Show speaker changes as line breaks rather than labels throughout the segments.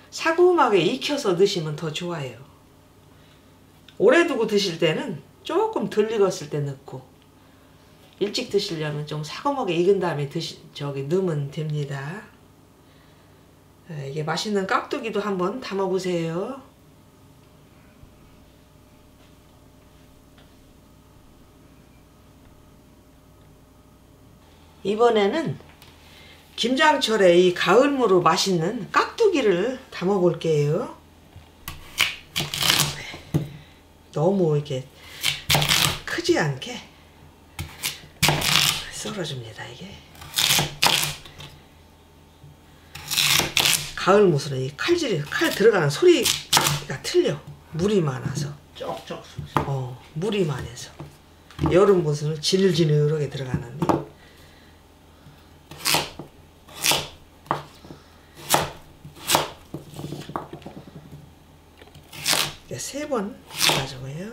사고하게 익혀서 넣으시면 더 좋아요. 오래 두고 드실 때는 조금 덜 익었을 때 넣고, 일찍 드시려면 좀 사고하게 익은 다음에 넣으면 됩니다. 이게 맛있는 깍두기도 한번 담아보세요. 이번에는 김장철에 이 가을무로 맛있는 깍두기를 담아 볼게요. 너무 이렇게 크지 않게 썰어줍니다. 이게 가을무는 이 칼 들어가는 소리가 틀려. 물이 많아서
쩍쩍
물이 많아서. 여름무는 지늘지늘하게 들어가는데, 세 번 가져가요.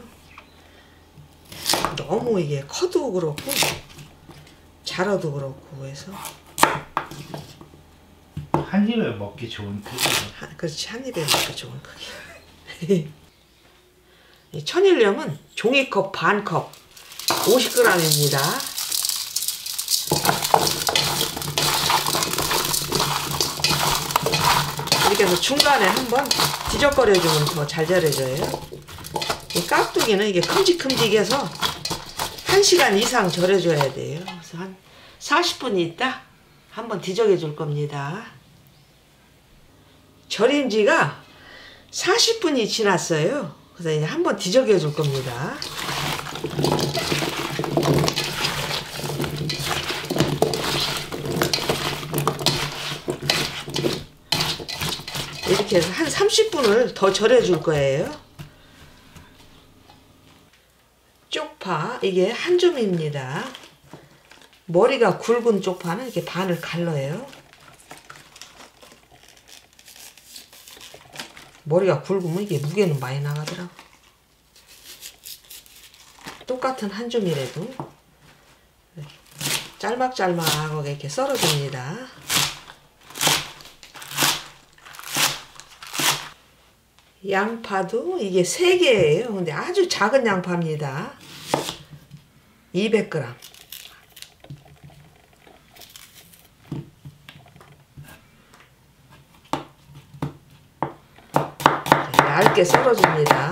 너무 이게 커도 그렇고 자라도 그렇고 해서
한 입에 먹기 좋은 크기.
그렇지, 한 입에 먹기 좋은 크기. 이 천일염은 종이컵 반컵 50g입니다. 이렇게 해서 중간에 한번 뒤적거려주면 더 잘 절여져요. 이 깍두기는 이게 큼직큼직해서 1시간 이상 절여줘야 돼요. 그래서 한 40분 있다 한번 뒤적여 줄 겁니다. 절인 지가 40분이 지났어요. 그래서 이제 한번 뒤적여 줄 겁니다. 이렇게 해서 한 30분을 더 절여줄 거예요. 쪽파, 이게 한 줌입니다. 머리가 굵은 쪽파는 이렇게 반을 갈라요. 머리가 굵으면 이게 무게는 많이 나가더라고. 똑같은 한 줌이라도 짤막짤막하게 이렇게 썰어줍니다. 양파도 이게 3개예요. 근데 아주 작은 양파입니다. 200g. 얇게 썰어줍니다.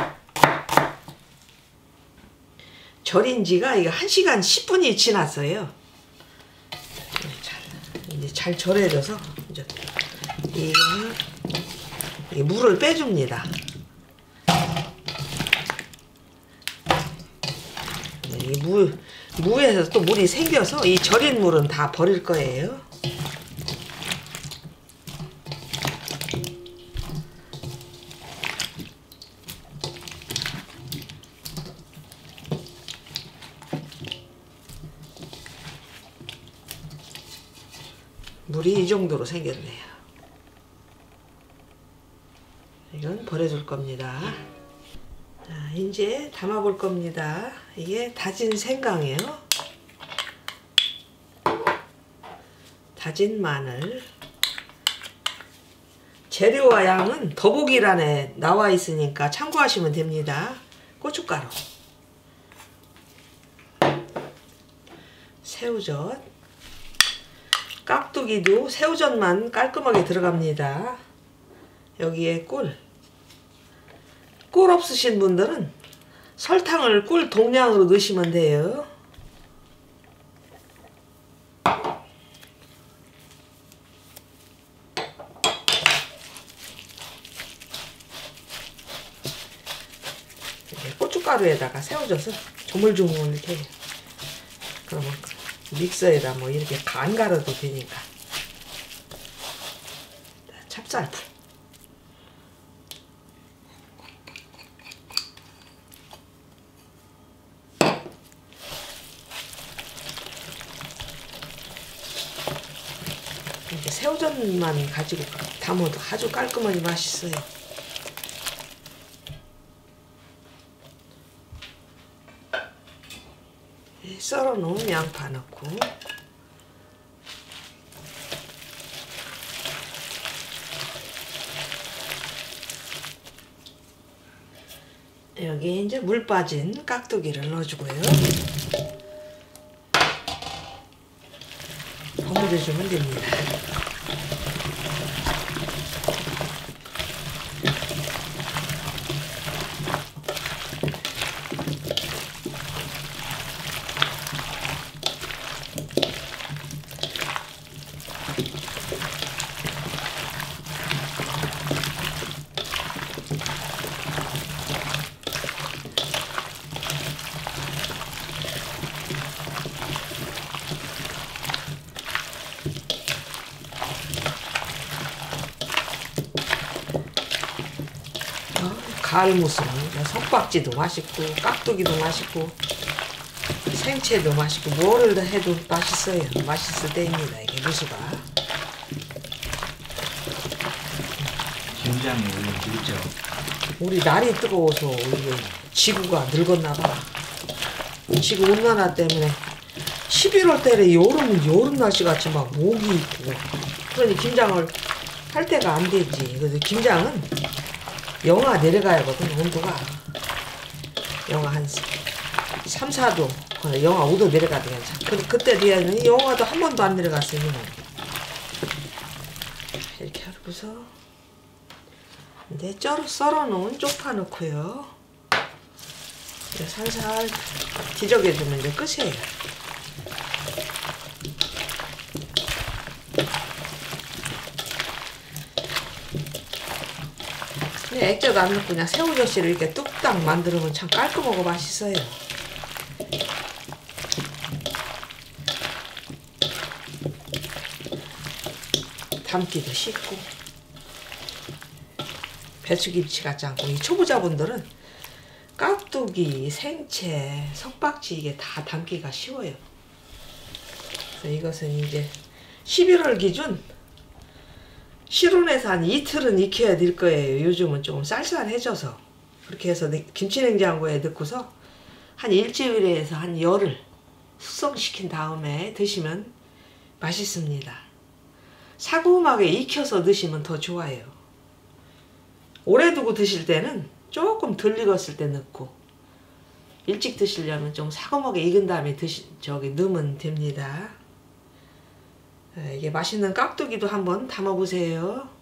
절인 지가 이거 1시간 10분이 지났어요. 이제 잘 절여져서 이제 이거는 이 물을 빼줍니다. 이 무에서 또 물이 생겨서 이 절인 물은 다 버릴 거예요. 물이 이 정도로 생겼네요. 이건 버려줄 겁니다. 자, 이제 담아볼 겁니다. 이게 다진 생강이에요. 다진 마늘. 재료와 양은 더보기란에 나와 있으니까 참고하시면 됩니다. 고춧가루, 새우젓, 깍두기도 새우젓만 깔끔하게 들어갑니다. 여기에 꿀 없으신 분들은 설탕을 꿀 동량으로 넣으시면 돼요. 고춧가루에다가 새우젓을 조물조물 이렇게, 그러면 믹서에다 뭐 이렇게 간 갈아도 되니까. 찹쌀풀, 이렇게 새우젓만 가지고 담아도 아주 깔끔하게 맛있어요. 썰어 놓은 양파 넣고, 여기 이제 물 빠진 깍두기를 넣어주고요. 버무려주면 됩니다. 가을 무슨 석박지도 맛있고 깍두기도 맛있고 생채도 맛있고 뭐를 해도 맛있어요. 맛있을 때입니다. 이게 무수가.
김장이 원래 늦죠.
우리 날이 뜨거워서 이게 지구가 늙었나 봐. 지구 온난화 때문에 11월 달에 여름 날씨 같이 막 모기 있고 그러니 김장을 할 때가 안 되지. 그래서 김장은 영하 내려가야거든. 온도가 영하 한 3, 4도 영하 5도 내려가도 괜찮아. 그때 뒤에는 영하도 한 번도 안 내려갔어요. 이렇게 하고서 이제 썰어 놓은 쪽파 넣고요. 살살 뒤적여주면 이제 끝이에요. 액젓 안 넣고 그냥 새우젓이를 이렇게 뚝딱 만들면 참 깔끔하고 맛있어요. 담기도 쉽고 배추김치 같지 않고 이 초보자분들은 깍두기, 생채, 석박지 이게 다 담기가 쉬워요. 그래서 이것은 이제 11월 기준 실온에서 한 이틀은 익혀야 될 거예요. 요즘은 조금 쌀쌀해져서. 그렇게 해서 김치냉장고에 넣고서 한 일주일에서 한 열흘 숙성시킨 다음에 드시면 맛있습니다. 사고음하게 익혀서 드시면 더 좋아요. 오래 두고 드실 때는 조금 덜 익었을 때 넣고 일찍 드시려면 좀 사고하게 익은 다음에 넣으면 됩니다. 이게 맛있는 깍두기도 한번 담아보세요.